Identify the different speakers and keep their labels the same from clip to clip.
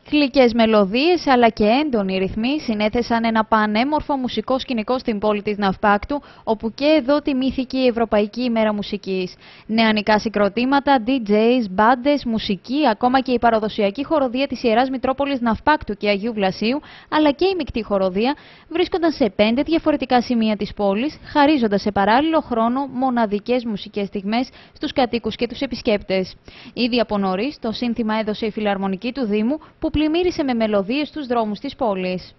Speaker 1: Γλυκές μελωδίες αλλά και έντονοι ρυθμοί συνέθεσαν ένα πανέμορφο μουσικό σκηνικό στην πόλη της Ναυπάκτου, όπου και εδώ τιμήθηκε η Ευρωπαϊκή ημέρα μουσικής. Νεανικά συγκροτήματα, DJs, μπάντες, μουσική, ακόμα και η παραδοσιακή χοροδία της Ιεράς Μητρόπολης Ναυπάκτου και Αγίου Βλασίου, αλλά και η μεικτή χοροδία, βρίσκονταν σε 5 διαφορετικά σημεία της πόλης, χαρίζοντας σε παράλληλο χρόνο μοναδικές μουσικές στιγμές στους κατοίκους και τους επισκέπτες. Ήδη από νωρίς, το σύνθημα έδωσε η Φιλαρμονική του Δήμου, που πλημμύρισε με μελωδίες στους δρόμους της πόλης.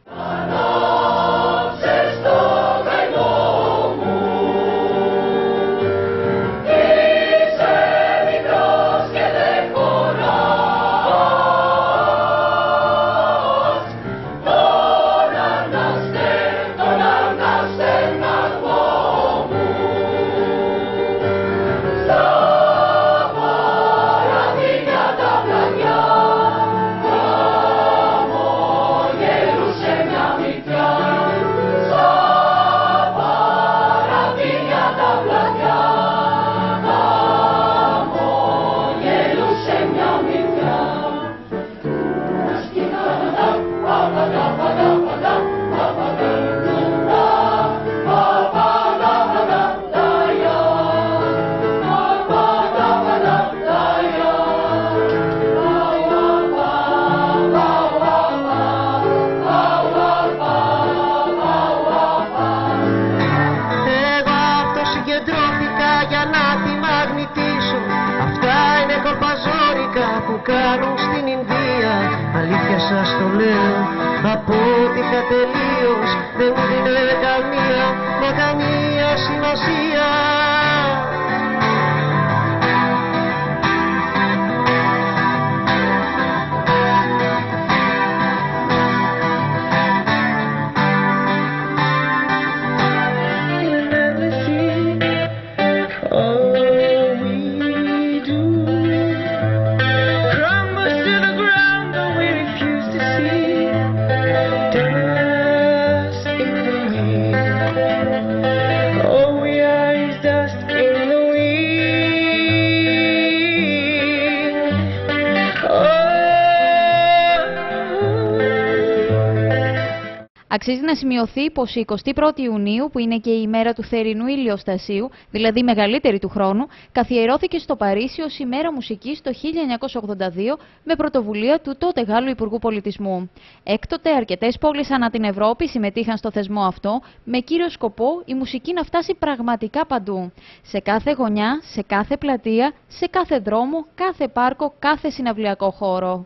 Speaker 2: Που κάνουν στην Ινδία, αλήθεια σας το λέω, απότυχα τελείως, δεν μου δίνε καμία σημασία.
Speaker 1: Αξίζει να σημειωθεί πως η 21η Ιουνίου, που είναι και η ημέρα του θερινού ηλιοστασίου, δηλαδή η μεγαλύτερη του χρόνου, καθιερώθηκε στο Παρίσι ως ημέρα μουσικής το 1982 με πρωτοβουλία του τότε Γάλλου Υπουργού Πολιτισμού. Έκτοτε αρκετές πόλεις ανά την Ευρώπη συμμετείχαν στο θεσμό αυτό, με κύριο σκοπό η μουσική να φτάσει πραγματικά παντού. Σε κάθε γωνιά, σε κάθε πλατεία, σε κάθε δρόμο, κάθε πάρκο, κάθε συναυλιακό χώρο.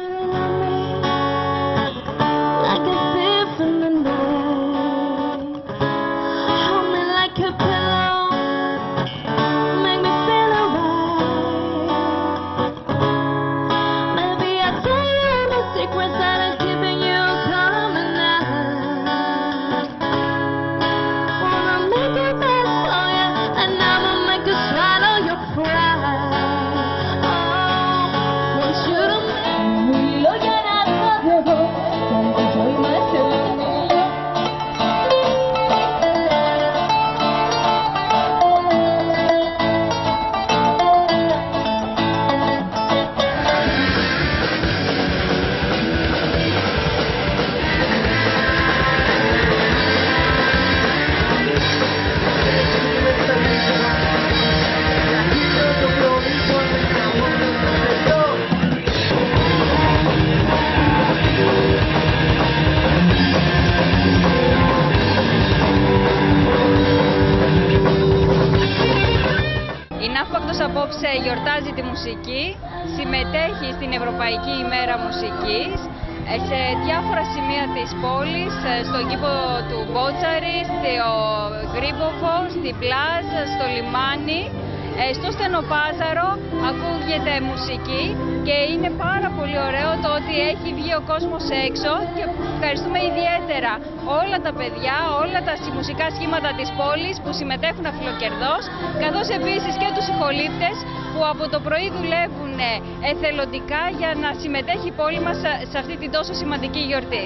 Speaker 3: Η Ναύπακτος απόψε γιορτάζει τη μουσική, συμμετέχει στην Ευρωπαϊκή ημέρα μουσικής σε διάφορα σημεία της πόλης, στον κήπο του Μπότσαρη, στο Γρίποβο, στην Πλάζ, στο λιμάνι. Στο Στενοπάζαρο ακούγεται μουσική και είναι πάρα πολύ ωραίο το ότι έχει βγει ο κόσμος έξω, και ευχαριστούμε ιδιαίτερα όλα τα παιδιά, όλα τα μουσικά σχήματα της πόλης που συμμετέχουν αφιλοκερδώς, καθώς επίσης και τους ηχολήπτες που από το πρωί δουλεύουν εθελοντικά για να συμμετέχει η πόλη μας σε αυτή την τόσο σημαντική γιορτή.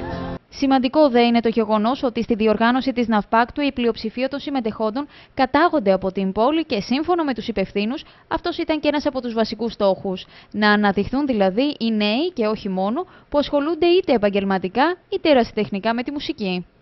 Speaker 1: Σημαντικό δε είναι το γεγονός ότι στη διοργάνωση της Ναυπάκτου η πλειοψηφία των συμμετεχόντων κατάγονται από την πόλη και σύμφωνα με τους υπευθύνους, αυτός ήταν και ένας από τους βασικούς στόχους. Να αναδειχθούν δηλαδή οι νέοι και όχι μόνο που ασχολούνται είτε επαγγελματικά είτε ερασιτεχνικά με τη μουσική.